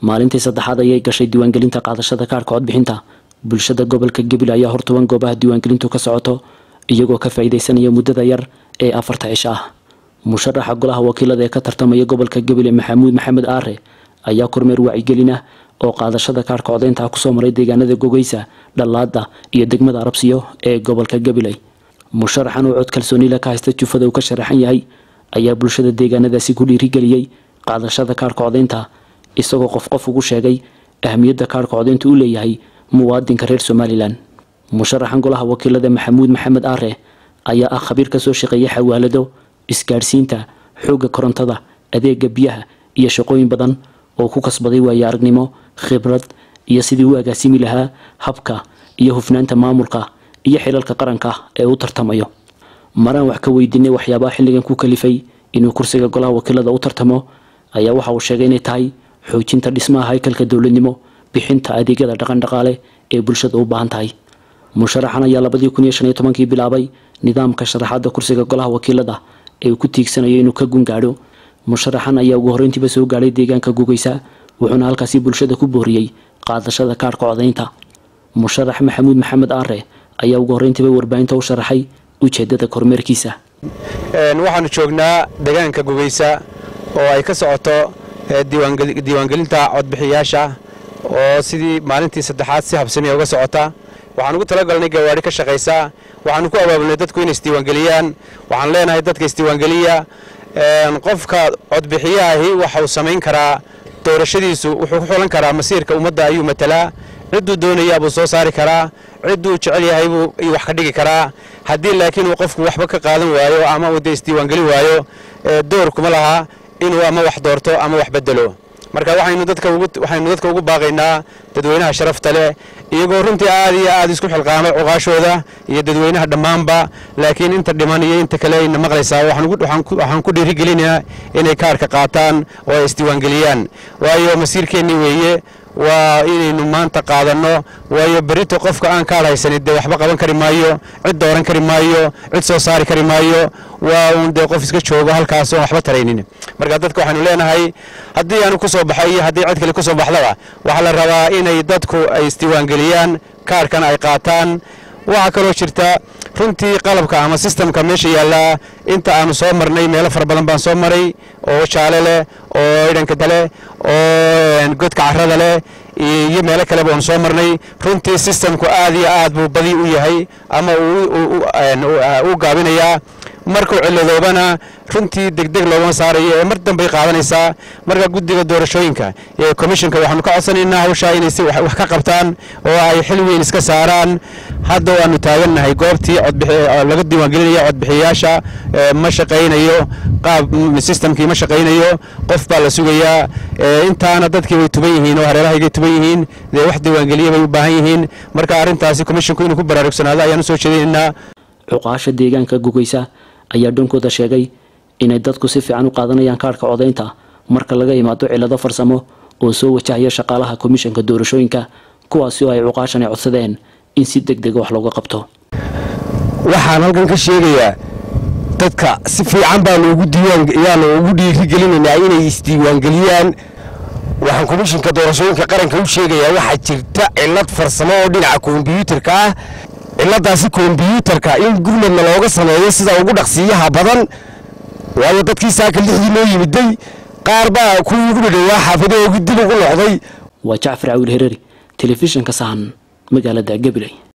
maalintii saddexaad ayay gashay diiwaangelinta qaadashada kaarka codbixinta bulshada gobolka Gabiley ayaa hortoban goobaha diiwaangelintu ka socoto iyagoo ka faa'iideysanaya muddada yar ee 4 cisho ah. musharaxa golaha wakiilada ee ka tartamaya gobolka Gabiley Maxamuud Maxamed Aare ayaa kormeer wacyigelin ah oo qaadashada kaarka codeynta ku soo maray deegaanada Gogeysa, Dhalaada iyo degmada Arabsiyo ee gobolka Gabiley. musharaxan oo cod kalsooni la ka haysta jufada uu ka sharaxan yahay ayaa bulshada deegaanadaasi ku dhiirigeliyay qaadashada kaarka codeynta isagoo qof ugu sheegay ahmiyadda kaarka codeynta uu leeyahay muwaadinka reer Somaliland. musharaxan golaha wakiilada Maxamuud Maxamed Aare ayaa ah khabiir ka soo shaqeeya xawaalado, isgaarsiinta, xooga korontada, adeega biyaha iyo shaqooyin badan oo ku kasbaday waayo aragnimo, khibrad iyo sidii uu agaasimi lahaa habka iyo hufnaanta maamulka iyo xilalka qaranka ee uu tartamayo. maraan wax ka weydiinay waxyaabaha xilligan ku kalifay inuu kursiga golaha wakiilada u tartamo ayaa waxa uu sheegay inay tahay xoojinta dhismaha haykalka dawladnimo, bixinta adeegyada dhaqan-dhaqaale ee bulshada u baahan tahay. musharaxan ayaa 2015 bilaabay nidaamka sharaxaadda kursiga golaha wakiilada ee uu ku tiigsanayo inuu ka gungaadho. musharaxan ayaa ugu horreyntiiba soo gaaray deegaanka Gogeysa wuxuuna halkaasi bulshada ku booriyay qaadashada kaarka codeynta. musharax Maxamuud Maxamed Aare ayaa ugu horreyntiiba warbaahinta u sharaxay ujeedada kormeerkiisa. waxaanu joognaa deegaanka Gogeysa oo ay ka socoto diiwaangelinta codbixiyaasha oo sidii maalintii saddexaad si habsami uga socota. waxaan ugu talagalnay gawaari ka shaqeysa, waxaan ku abaabulnay dadku inay isdiiwaangeliyaan. waxaan leenahay dadka isdiiwaangeliya qofka codbixiyaahi waxa uu sameyn karaa doorashadiisu, wuxuu ku xulan karaa masiirka ummadda ayuu matalaa. ciduu doonaya buu soo saari karaa, ciduu jecel yahay buu wax ka dhigi karaa. haddii laakiin uu qofku waxba ka qaadan waayo ama uu isdiiwaangeli waayo door kuma laha inuu ama wax doorto ama wax bedelo. marka waxaynu dadka ugu baaqaynaa dadweynaha sharafta leh iyagoo runtii aad iyo aad isku xilqaamay cuqaashooda iyo dadweynaha dhammaanba, laakiin inta dhiman iyo inta kale ayna maqlaysaa waxaan ku dhiirigelinayaa inay kaarka qaataan oo ay isdiiwaangeliyaan. waayo masiirkeennii weeye, waa inaynu maanta qaadano. waayo berito qofka aan kaar haysanin dee waxba qaban kari maayo, cid dooran kari maayo, cid soo saari kari maayo. waa uun dee qof iska joogo halkaas oo waxba taraynin. marka dadka waxaanu leenahay haddii aanu ku soo baxay iyo haddii cid kale ku soo baxdaba waxaa la rabaa inay dadku ay isdiiwaangeliyaan, kaarkana ay qaataan. waxaa kaloo jirta runtii qalabka ama systemka meesha yaallaa inta aanu soo marnay meelo fara badan baan soo maray oo jaale leh oo idhanka dale oo godka carrada leh iyo meelo kale baan soo marnay. runtii systemku aad iyo aad buu badi u yahay ama uu gaabinayaa. markuu ciladoobana runtii degdeg loogama saarayo ee mar dambe qaadanaysaa. marka guddiga doorashooyinka ee commissionka waxaanu ka codsanaynaa hawsha inay si wax ka qabtaan oo ay xil weyn iska saaraan. hadda waanu taagannahay goobtii laga diiwaangelinaya codbixiyaasha ma shaqaynayo, qaab systemkii ma shaqaynayo, qof baa la sugayaa. intaana dadkii way tuban yihiin oo hareerahaygay tuban yihiin, dee wax diiwaangeliya bay u baahan yihiin. marka arrintaasi commissionku inuu ku baraarugsanaado ayaanu soo jeedinaynaa. cuqaasha deegaanka Gogeysa ayaa dhankooda sheegay inay dadku si fiican u qaadanayaan kaarka codeynta marka laga yimaado cilado farsamo oo soo wajahaya shaqaalaha komishanka doorashooyinka, kuwaasi oo ay cuqaashani codsadeen in si degdeg wax looga qabto. waxaan halkan ka sheegayaa dadka si fiican baan ugu dhiirigelinaynaa inay isdiiwaangeliyaan. waxaan komishanka doorashooyinka qaranka u sheegayaa waxaa jirta cilad farsamo oo dhinaca kombiyuutarka ah. ciladaasi kombiyuutarka in gurmadna looga sameeyo sida ugu dhaqsiyaha badan. waayo dadkii saaka lixdii loo yimiday qaar baa kuwii ugu dhawaa xaafadahoogi dib ugu noqday. waa Jacfar Awil Hereri, telefishinka Sahan, magaalada Gabiley.